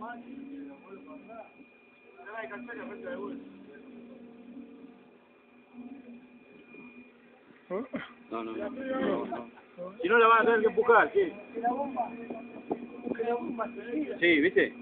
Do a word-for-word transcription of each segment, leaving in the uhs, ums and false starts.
No, no, no, no, no. Si no la van a tener que empujar, sí. Sí, ¿viste?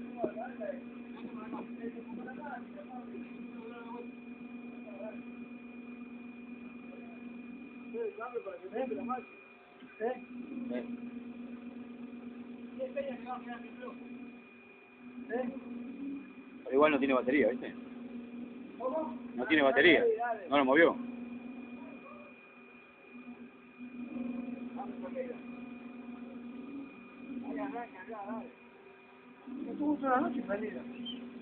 Pero igual no tiene batería, ¿viste? No tiene batería. No lo movió. Estuvo toda la noche perdida.